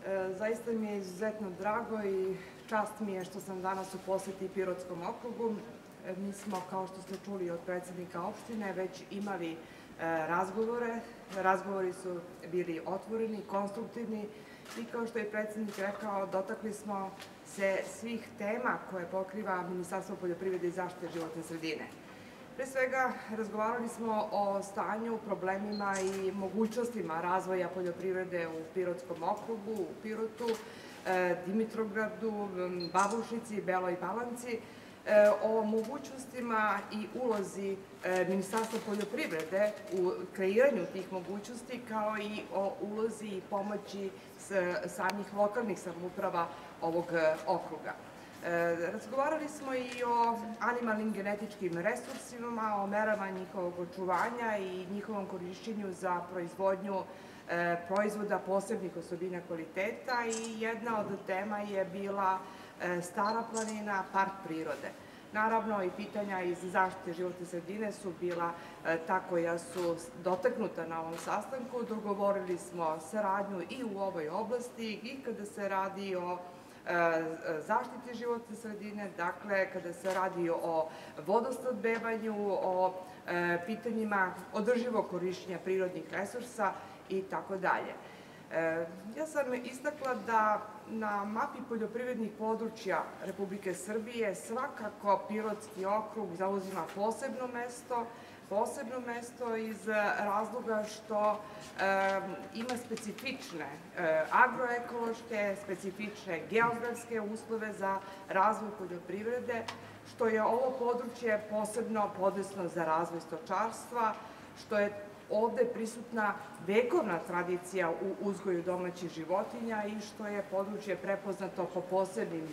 Zaista mi je izuzetno drago i čast mi je što sam danas u poseti Pirotskom okrugu. Mi smo, kao što ste čuli od predsjednika opštine, već imali razgovore. Razgovori su bili otvoreni, konstruktivni i, kao što je predsjednik rekao, dotakli smo se svih tema koje pokriva Ministarstvo poljoprivrede i zaštite životne sredine. Pre svega, razgovarali smo o stanju, problemima i mogućnostima razvoja poljoprivrede u Pirotskom okrugu, u Pirotu, Dimitrovgradu, Babušnici, Beloj Palanci, o mogućnostima i ulozi Ministarstva poljoprivrede u kreiranju tih mogućnosti, kao i o ulozi i pomoći samih lokalnih samouprava ovog okruga. Razgovarali smo i o animalnim genetičkim resursima, o merama njihovog očuvanja i njihovom korišćenju za proizvodnju proizvoda posebnih osobina kvaliteta i jedna od tema je bila Stara planina, park prirode. Naravno, i pitanja iz zaštite životne sredine su bila ta koja su dotaknuta na ovom sastanku. Dogovorili smo saradnju i u ovoj oblasti i kada se radi o zaštiti životne sredine, dakle, kada se radi o vodosnabdevanju, o pitanjima održivog korišćenja prirodnih resursa i tako dalje. Ja sam istakla da na mapi poljoprivrednih područja Republike Srbije svakako Pirotski okrug zauzima posebno mesto iz razloga što ima specifične agroekološke, specifične geografske uslove za razvoj poljoprivrede, što je ovo područje posebno podesno za razvoj stočarstva, što je ovde prisutna vekovna tradicija u uzgoju domaćih životinja i što je područje prepoznato po posebnim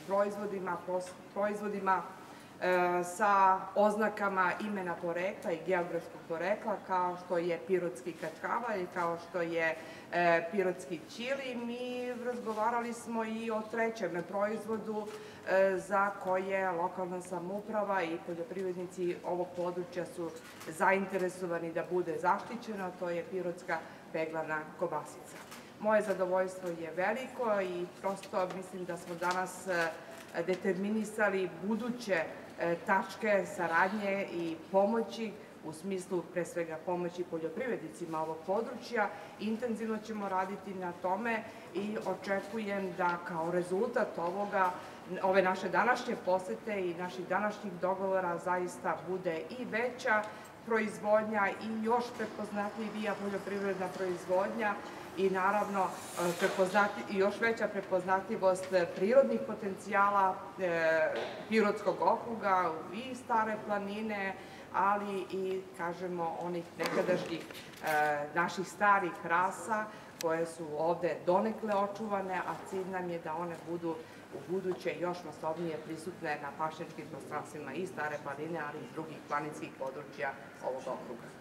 proizvodima sa oznakama imena porekla i geografskog porekla, kao što je pirotski kačkavalj i kao što je pirotski ćili. Mi razgovarali smo i o trećem proizvodu za koje lokalna samouprava i poljoprivrednici ovog područja su zainteresovani da bude zaštićeno, to je pirotska peglana kobasica. Moje zadovoljstvo je veliko i prosto mislim da smo danas determinisali buduće tačke saradnje i pomoći, u smislu pre svega pomoći poljoprivrednicima ovog područja. Intenzivno ćemo raditi na tome i očekujem da kao rezultat ove naše današnje posete i naših današnjih dogovora zaista bude i veća proizvodnja i još prepoznatljivija poljoprivredna proizvodnja i naravno još veća prepoznatljivost prirodnih potencijala Pirotskog okruga i Stare planine, ali i, kažemo, onih nekadašnjih naših starih rasa koje su ovde donekle očuvane, a cilj nam je da one budu u buduće još masovnije prisutne na pašnjačkim prostranstvima i Stare planine, ali i drugih planinskih područja ovog okruga.